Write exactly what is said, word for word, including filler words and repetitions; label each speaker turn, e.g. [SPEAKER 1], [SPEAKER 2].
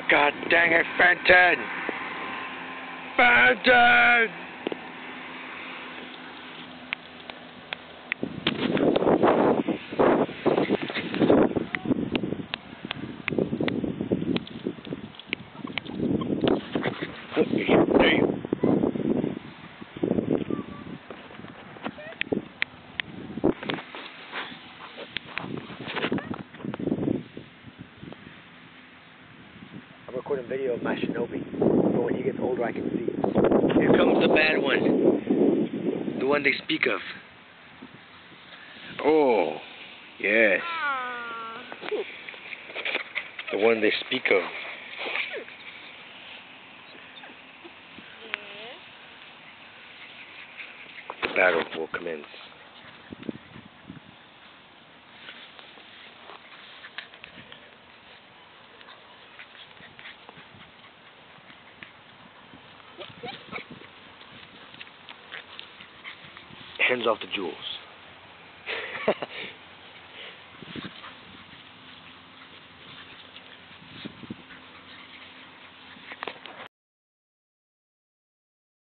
[SPEAKER 1] God dang it, Fenton! Fenton! There you
[SPEAKER 2] I'm recording video of my Shinobi, so when he gets older I can see.
[SPEAKER 1] Here comes the bad one. The one they speak of. Oh, yes. The one they speak of. The battle will commence. Hands off the jewels.